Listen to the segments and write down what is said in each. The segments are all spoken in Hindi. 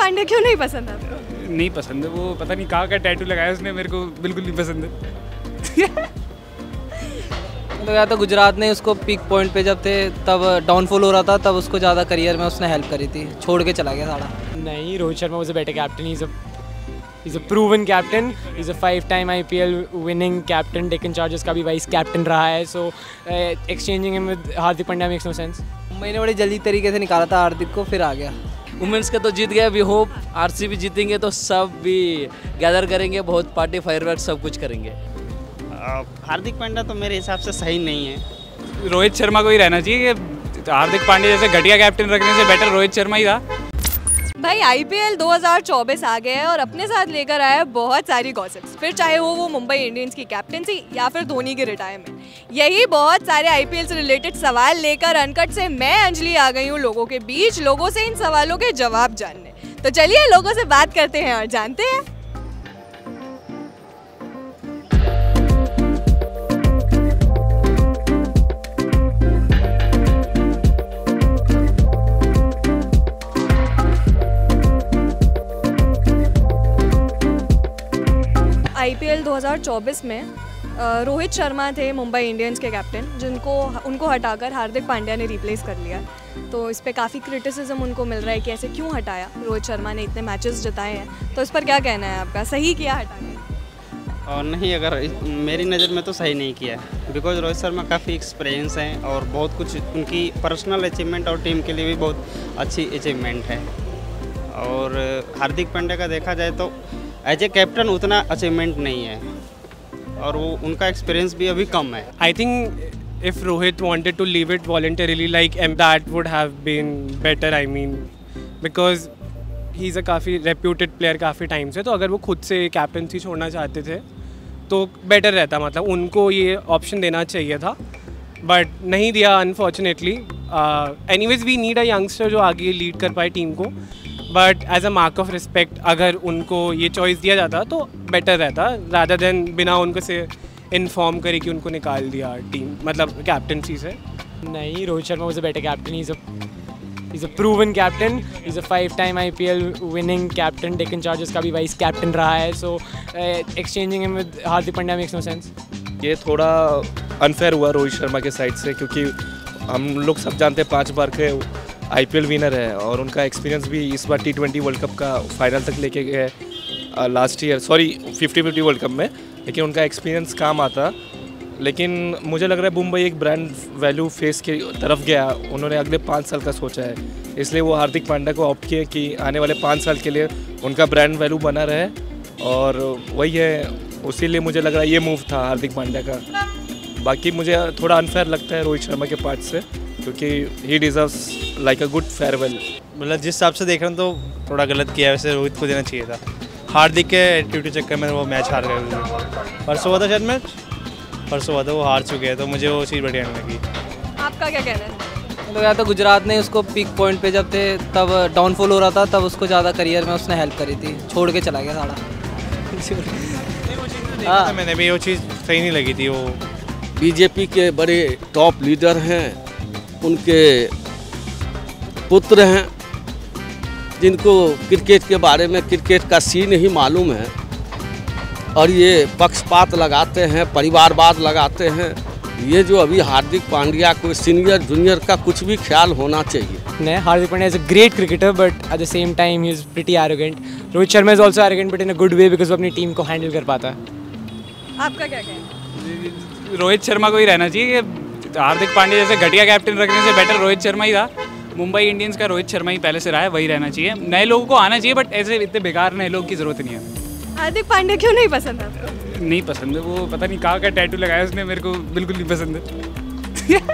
पांड्या क्यों नहीं पसंद आपको? नहीं पसंद है, वो पता नहीं कहाँ का टैटू लगाया उसने, मेरे को बिल्कुल नहीं पसंद है। तो या तो गुजरात ने उसको पीक पॉइंट पे जब थे तब डाउनफॉल हो रहा था, तब उसको ज़्यादा करियर में उसने हेल्प करी थी, छोड़ के चला गया सारा। नहीं, Rohit Sharma was a better captain. He's a proven captain. He's a 5-time IPL winning captain. Deccan Chargers का भी वाइस कैप्टन रहा है. So exchanging him with Hardik Pandya makes no sense. मैंने बड़ी जल्दी तरीके से निकाला था हार्दिक को, फिर आ गया। वुमेंस का तो जीत गया, वी होप आरसीबी जीतेंगे तो सब भी गैदर करेंगे, बहुत पार्टी फायरवर्क सब कुछ करेंगे। हार्दिक पांड्या तो मेरे हिसाब से सही नहीं है। रोहित शर्मा को ही रहना चाहिए। हार्दिक पांड्या जैसे घटिया कैप्टन रखने से बेटर रोहित शर्मा ही था। भाई आईपीएल 2024 आ गया है और अपने साथ लेकर आया है बहुत सारी गॉसिप्स, फिर चाहे वो मुंबई इंडियंस की कैप्टनसी या फिर धोनी की रिटायरमेंट। यही बहुत सारे आईपीएल से रिलेटेड सवाल लेकर अनकट से मैं अंजलि आ गई हूँ लोगों के बीच, लोगों से इन सवालों के जवाब जानने। तो चलिए लोगों से बात करते हैं और जानते हैं। आईपीएल 2024 में रोहित शर्मा थे मुंबई इंडियंस के कैप्टन, उनको हटाकर हार्दिक पांड्या ने रिप्लेस कर लिया। तो इस पे काफ़ी क्रिटिसिज्म उनको मिल रहा है कि ऐसे क्यों हटाया, रोहित शर्मा ने इतने मैचेस जिताए हैं। तो इस पर क्या कहना है आपका, सही किया हटाने? और नहीं, अगर मेरी नज़र में तो सही नहीं किया है, बिकॉज रोहित शर्मा काफ़ी एक्सपीरियंस हैं और बहुत कुछ उनकी पर्सनल अचीवमेंट और टीम के लिए भी बहुत अच्छी अचीवमेंट है। और हार्दिक पांड्या का देखा जाए तो एज ए कैप्टन उतना अचीवमेंट नहीं है और वो उनका एक्सपीरियंस भी अभी कम है। I think if Rohit wanted to leave it voluntarily, like that would have been better. I mean, because he's a काफ़ी reputed player काफ़ी टाइम से, तो अगर वो खुद से कैप्टनसी छोड़ना चाहते थे तो बेटर रहता, मतलब उनको ये ऑप्शन देना चाहिए था, बट नहीं दिया unfortunately. Anyways we need a youngster जो आगे लीड कर पाए टीम को, but as a mark of respect अगर उनको ये चॉइस दिया जाता तो बेटर रहता, रादर देन बिना उनको से इन्फॉर्म करे कि उनको निकाल दिया टीम, मतलब कैप्टनसी से। नहीं, Rohit Sharma was a better captain. He's a proven captain. He's a 5-time IPL winning captain. Deccan Chargers का भी वाइस कैप्टन रहा है. So exchanging him with Hardik Pandya makes no sense. ये थोड़ा अनफेयर हुआ रोहित शर्मा के साइड से, क्योंकि हम लोग सब जानते हैं 5 बार के आईपीएल विनर है और उनका एक्सपीरियंस भी इस बार T20 वर्ल्ड कप का फाइनल तक लेके गए last year, sorry 50-50 world cup में, लेकिन उनका एक्सपीरियंस काम आता। लेकिन मुझे लग रहा है मुंबई एक ब्रांड वैल्यू फेस की तरफ गया, उन्होंने अगले 5 साल का सोचा है, इसलिए वो हार्दिक पांड्या को ऑप्ट किए कि आने वाले 5 साल के लिए उनका ब्रांड वैल्यू बना रहे, और वही है, उसीलिए मुझे लग रहा है ये मूव था हार्दिक पांड्या का। बाकी मुझे थोड़ा अनफेयर लगता है रोहित शर्मा के पार्ट से, क्योंकि he deserves like a good farewell. मतलब जिस हिसाब से देख रहा हूँ तो थोड़ा गलत किया, वैसे रोहित को देना चाहिए था। हार्दिक के एटीट्यूड चक्कर में वो मैच हार गए। परसों हुआ था शायद मैच, परसों हुआ था, वो हार चुके हैं, तो मुझे वो चीज़ बढ़िया नहीं लगी। आपका क्या कहना है? तो या तो गुजरात ने उसको पीक पॉइंट पे जब थे तब डाउनफॉल हो रहा था, तब उसको ज़्यादा करियर में उसने हेल्प करी थी, छोड़ के चला गया सारा। हाँ, मैंने भी वो चीज़ सही नहीं लगी थी। वो बीजेपी के बड़े टॉप लीडर हैं, उनके पुत्र हैं, जिनको क्रिकेट के बारे में, क्रिकेट का सीन ही मालूम है, और ये पक्षपात लगाते हैं, परिवारवाद लगाते हैं। ये जो अभी हार्दिक पांड्या को सीनियर जूनियर का कुछ भी ख्याल होना चाहिए। नहीं, Hardik Pandya is a great cricketer, but at the same time he is pretty arrogant. Rohit Sharma is also arrogant, but in a good way, because वो अपनी टीम को हैंडल कर पाता है। आपका क्या कहना है? रोहित शर्मा को ही रहना चाहिए। हार्दिक पांड्या जैसे घटिया कैप्टन रखने से बेटर रोहित शर्मा ही था। मुंबई इंडियंस का रोहित शर्मा ही पहले से रहा है, वही रहना चाहिए। नए लोगों को आना चाहिए, बट ऐसे इतने बेकार नए लोगों की ज़रूरत नहीं है। हार्दिक पांड्या क्यों नहीं पसंद आपको? नहीं पसंद है, वो पता नहीं कहाँ का टैटू लगाया उसने, मेरे को बिल्कुल नहीं पसंद है।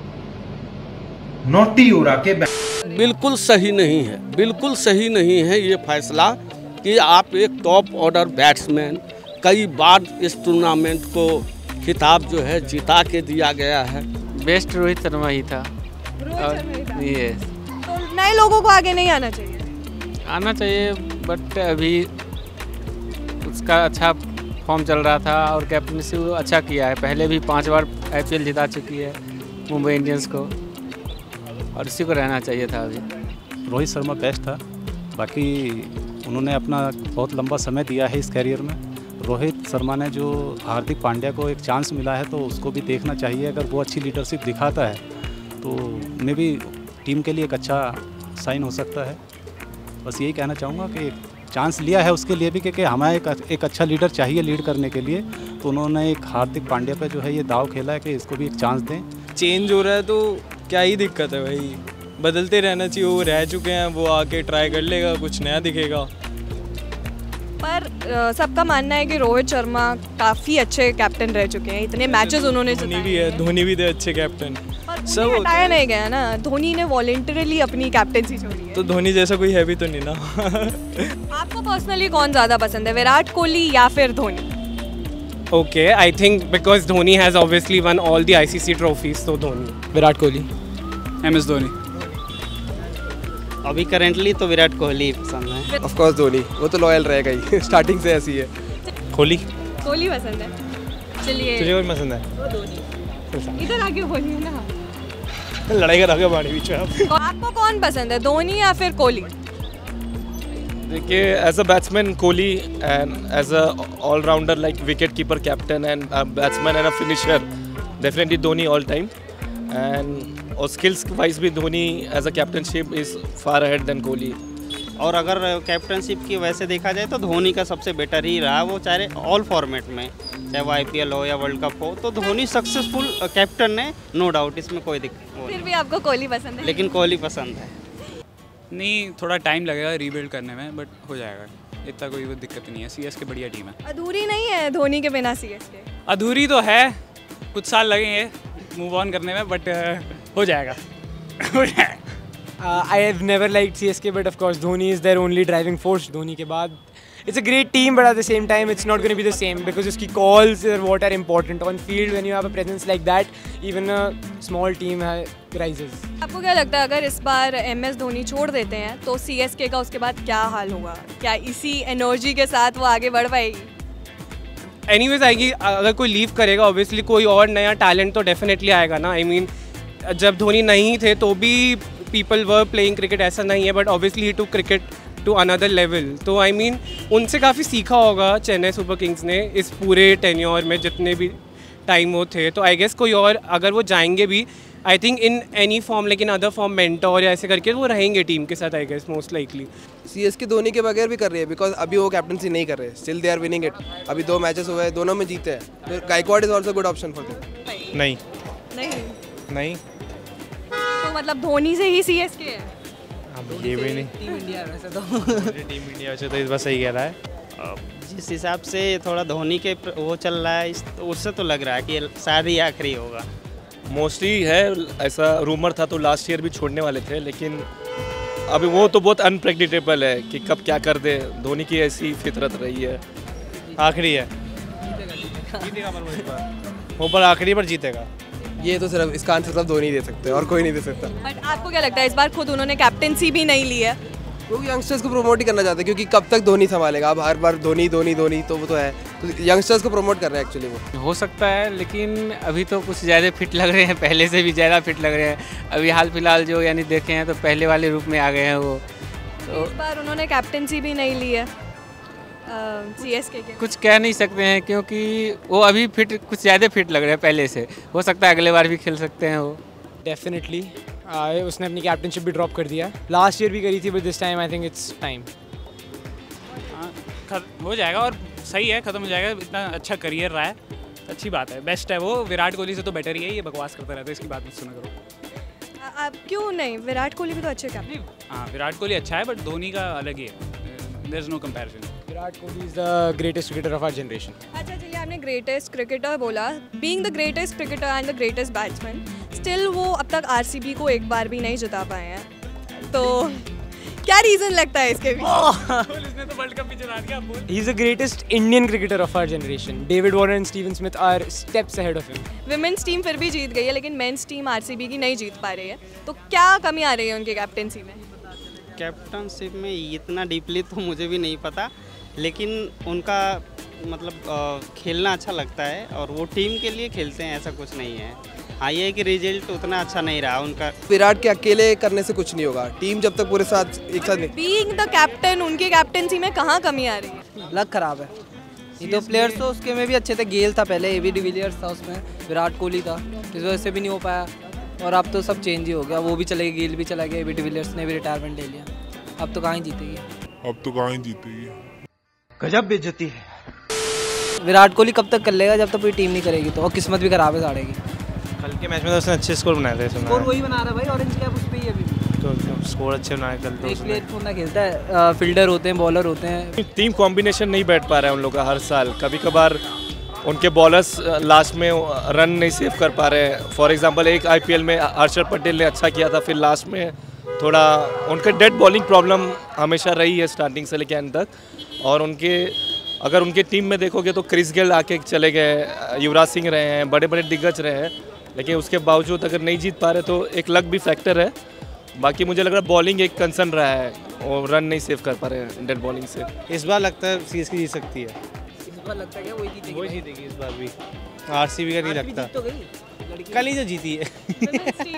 नोटी उड़ा के बिल्कुल सही नहीं है, बिल्कुल सही नहीं है ये फैसला कि आप एक टॉप ऑर्डर बैट्समैन, कई बार इस टूर्नामेंट को खिताब जो है जिता के दिया गया है। बेस्ट रोहित शर्मा ही था। ये तो नए लोगों को आगे नहीं आना चाहिए? आना चाहिए, बट अभी उसका अच्छा फॉर्म चल रहा था और कैप्टनसी वो अच्छा किया है। पहले भी 5 बार आईपीएल जिता चुकी है मुंबई इंडियंस को, और इसी को रहना चाहिए था। अभी रोहित शर्मा बेस्ट था, बाकी उन्होंने अपना बहुत लंबा समय दिया है इस कैरियर में। रोहित शर्मा ने जो हार्दिक पांड्या को एक चांस मिला है तो उसको भी देखना चाहिए। अगर वो अच्छी लीडरशिप दिखाता है तो मे भी टीम के लिए एक अच्छा साइन हो सकता है। बस यही कहना चाहूँगा कि चांस लिया है उसके लिए भी, क्योंकि हमें एक अच्छा लीडर चाहिए लीड करने के लिए, तो उन्होंने एक हार्दिक पांड्या पे जो है ये दाव खेला है कि इसको भी एक चांस दें। चेंज हो रहा है तो क्या ही दिक्कत है भाई, बदलते रहना चाहिए। वो रह चुके हैं, वो आके ट्राई कर लेगा, कुछ नया दिखेगा। पर सबका मानना है कि रोहित शर्मा काफ़ी अच्छे कैप्टन रह चुके हैं, इतने मैचेस उन्होंने धोनी भी है, धोनी भी थे अच्छे कैप्टन। सब हटाया नहीं गया ना, धोनी ने वॉलंटरली अपनी कैप्टनसी छोड़ी है। तो धोनी जैसा कोई है भी तो नहीं ना। आपको पर्सनली कौन ज़्यादा पसंद है, विराट कोहली या फिर Dhoni? Okay, I think because Dhoni has obviously won all the ICC trophies, so Dhoni. Virat Kohli. MS Dhoni. अभी करेंटली तो विराट कोहली पसंद है। ऑफ कोर्स धोनी, वो तो लॉयल रहेगा ही, स्टार्टिंग से ऐसी है। कोहली। कोहली पसंद है। चलिए। तुझे कौन पसंद है? वो धोनी। इधर आके बोलिए ना। लड़ाई कर आगे बढ़ी बीच में आप। आपको कौन पसंद है, धोनी या फिर कोहली? देखिए, as a batsman Kohli and as a allrounder like wicket keeper, captain and batsman and a finisher, definitely Dhoni all time. And और स्किल्स वाइज भी Dhoni as a captainship is far ahead than Kohli. और अगर कैप्टनशिप की वैसे देखा जाए तो धोनी का सबसे बेटर ही रहा, वो चाहे ऑल फॉर्मेट में, चाहे वो IPL हो या वर्ल्ड कप हो, तो धोनी सक्सेसफुल कैप्टन है, नो डाउट, इसमें कोई दिक्कत। फिर भी आपको कोहली पसंद है? लेकिन कोहली पसंद है। नहीं, थोड़ा टाइम लगेगा रीबिल्ड करने में, बट हो जाएगा, इतना कोई वो दिक्कत नहीं है। CSK बढ़िया टीम है। अधूरी नहीं है धोनी के बिना CSK? अधूरी तो है, कुछ साल लगेंगे मूव ऑन करने में, बट हो जाएगा। हो जाएगा। I have never liked CSK, but of course Dhoni is their only driving force. Dhoni के बाद it's a great team, but at the same time it's not going to be the same because उसकी calls are what are important on field. When you have a presence like that, even a small team rises. आपको क्या लगता है अगर इस बार MS धोनी छोड़ देते हैं तो CSK का उसके बाद क्या हाल होगा? क्या इसी एनर्जी के साथ वो आगे बढ़ पाएगी? Anyways आएगी, अगर कोई लीव करेगा ऑब्वियसली कोई और नया टैलेंट तो डेफिनेटली आएगा ना। I mean, जब धोनी नहीं थे तो भी पीपल वर प्लेइंग क्रिकेट, ऐसा नहीं है, but obviously he took cricket to another level. तो आई मीन उनसे काफ़ी सीखा होगा चेन्नई सुपर किंग्स ने इस पूरे टेन्योर में, जितने भी टाइम वो थे। तो आई गेस कोई और अगर वो जाएंगे भी, I think in any form, लेकिन अदर फॉर्म मेंटोर या ऐसे करके वो रहेंगे टीम के साथ, I guess most likely. CSK Dhoni के बगैर भी कर रही है, बिकॉज अभी वो कैप्टनसी नहीं कर रहे, still they are winning it. अभी 2 मैचेस हुए हैं, दोनों में जीते हैं, तो Gaikwad is also good option for them. नहीं नहीं तो मतलब धोनी से ही CSK है? अब ये भी नहीं, टीम इंडिया वैसे तो टीम इंडिया वैसे तो इस बार सही कह रहा है। जिस हिसाब से थोड़ा धोनी के वो चल रहा है, उससे तो लग रहा है कि शायद ही आखिरी होगा। मोस्टली है ऐसा, रूमर था तो लास्ट ईयर भी छोड़ने वाले थे, लेकिन अभी वो तो बहुत अनप्रेडिक्टेबल है कि कब क्या कर दे। धोनी की ऐसी फितरत रही है। आखिरी है, जीतेगा पर वो इस बार, वो पर आखिरी पर जीतेगा। ये तो सिर्फ इसका आंसर सिर्फ धोनी दे सकते हैं और कोई नहीं दे सकता। बट आपको क्या लगता है इस बार खुद उन्होंने कैप्टनसी भी नहीं ली है? वो यंगस्टर्स को प्रमोट ही करना चाहते हैं, क्योंकि कब तक धोनी संभालेगा। अब हर बार धोनी धोनी धोनी तो वो तो है, तो यंगस्टर्स को प्रमोट कर रहे हैं एक्चुअली वो। हो सकता है, लेकिन अभी तो कुछ ज़्यादा फिट लग रहे हैं, पहले से भी ज़्यादा फिट लग रहे हैं। अभी हाल फिलहाल जो यानी देखे हैं तो पहले वाले रूप में आ गए हैं वो। तो इस बार उन्होंने कैप्टनसी भी नहीं ली है CSK के। कुछ कह नहीं सकते हैं क्योंकि वो अभी फिट, कुछ ज़्यादा फिट लग रहे हैं पहले से। हो सकता है अगले बार भी खेल सकते हैं वो। डेफिनेटली उसने अपनी कैप्टनशिप भी ड्रॉप कर दिया, लास्ट ईयर भी करी थी, but this time I think it's time. हो जाएगा और सही है, ख़त्म हो जाएगा। इतना अच्छा करियर रहा है, अच्छी बात है, बेस्ट है वो। विराट कोहली से तो बेटर ही है, ये बकवास करता रहता है, इसकी बात मत सुना करो। आप क्यों नहीं, विराट कोहली भी तो अच्छे कैप्टन। हाँ, विराट कोहली अच्छा है, बट धोनी का अलग ही है, there is no comparison. Virat Kohli is the greatest cricketer of our generation. अच्छा चलिए, आपने ग्रेटेस्ट क्रिकेटर बोला, being the greatest cricketer and the greatest batsman, still वो अब तक RCB को एक बार भी नहीं जिता पाए हैं, तो क्या रीज़न लगता है इसके पीछे? इसने तो वर्ल्ड कप भी जिता दिया, बोल। He is the greatest Indian cricketer of our generation. David Warner and Steven Smith are steps ahead of him. Women's team फिर भी जीत गई है, लेकिन मेंस टीम RCB की नहीं जीत पा रही है, तो क्या कमी आ रही है उनकी कैप्टनसी में? कैप्टनशिप में इतना डीपली तो मुझे भी नहीं पता, लेकिन उनका मतलब खेलना अच्छा लगता है और वो टीम के लिए खेलते हैं, ऐसा कुछ नहीं है। हाँ ये है कि रिजल्ट उतना अच्छा नहीं रहा उनका। विराट के अकेले करने से कुछ नहीं होगा, टीम जब तक पूरे साथ एक साथ नहीं। बीइंग द कैप्टन उनकी कैप्टनसी में कहाँ कमी आ रही है? लक खराब है। ये तो प्लेयर्स तो उसके में भी अच्छे थे, गेल था पहले, एबी डिविलियर्स था उसमें, विराट कोहली था, इस वजह से भी नहीं हो पाया। और अब तो सब चेंज ही हो गया, वो भी चले गए, गेल भी चला गया, एबी डिविलियर्स ने भी रिटायरमेंट ले लिया। अब तो कहाँ ही जीतेगी। गजब बेइज्जती है। विराट कोहली कब तक कर लेगा जब तक पूरी टीम नहीं करेगी तो, और किस्मत भी खराब है साढ़े की। कल के मैच में तो उसने अच्छे स्कोर बनाए थे। स्कोर वही बना रहा है भाई, ऑरेंज कैप उस पे ही अभी तो स्कोर अच्छे बनाए कल तो। एक प्लेयर थोड़ा खेलता है, फील्डर होते हैं, बॉलर होते हैं। टीम कॉम्बिनेशन नहीं बैठ पा रहा है उन लोग का हर साल। कभी कभार उनके बॉलर्स लास्ट में रन नहीं सेव कर पा रहे हैं। फॉर एग्जांपल एक आईपीएल में हर्षद पटेल ने अच्छा किया था, फिर लास्ट में थोड़ा उनका डेड बॉलिंग प्रॉब्लम हमेशा रही है स्टार्टिंग से लेकर एंड तक। और अगर उनके टीम में देखोगे तो क्रिस गेल आके चले गए, युवराज सिंह रहे हैं, बड़े बड़े दिग्गज रहे हैं, लेकिन उसके बावजूद अगर नहीं जीत पा रहे तो एक लक भी फैक्टर है। बाकी मुझे लग रहा है बॉलिंग एक कंसर्न रहा है और रन नहीं सेव कर पा रहे हैं डेड बॉलिंग से। इस बार लगता है सीएसके जीत सकती है। इस बार लगता है क्या वही जीतेगी इस बार भी। आरसीबी का नहीं लगता, तो गई कल ही तो जीती है।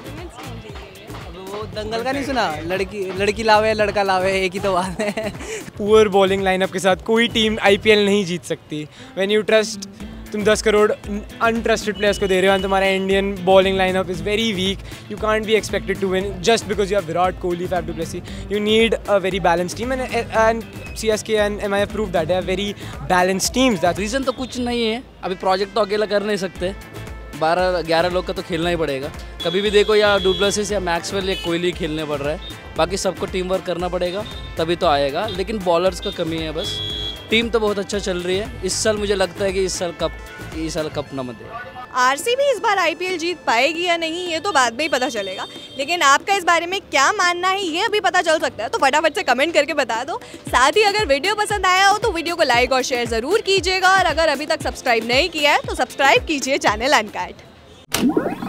वो दंगल का नहीं सुना, लड़की लावे लड़का लावे, एक ही तो बात है। पुअर बॉलिंग लाइनअप के साथ कोई टीम आईपीएल नहीं जीत सकती। व्हेन यू ट्रस्ट, तुम 10 करोड़ अनट्रस्टेड प्लेयर्स को दे रहे हो, तुम्हारा Indian bowling lineup is very weak, you can't be expected to win just because you have Virat Kohli, Faf du Plessis. You need a very balance team and CSK and MI have proved that they are very balanced teams. That reason तो कुछ नहीं है, अभी प्रोजेक्ट तो अकेला कर नहीं सकते, 12-11 लोग का तो खेलना ही पड़ेगा। कभी भी देखो या डुप्लेसिस या मैक्सवेल या कोहली खेलने पड़ रहा है, बाकी सबको टीम वर्क करना पड़ेगा तभी तो आएगा। लेकिन बॉलर्स का कमी है बस। टीम तो बहुत अच्छा चल रही है इस साल, मुझे लगता है कि इस साल कप न मत दे। आरसीबी इस बार आईपीएल जीत पाएगी या नहीं ये तो बाद में ही पता चलेगा, लेकिन आपका इस बारे में क्या मानना है ये अभी पता चल सकता है, तो फटाफट से कमेंट करके बता दो। साथ ही अगर वीडियो पसंद आया हो तो वीडियो को लाइक और शेयर ज़रूर कीजिएगा, और अगर अभी तक सब्सक्राइब नहीं किया है तो सब्सक्राइब कीजिए चैनल अनकट।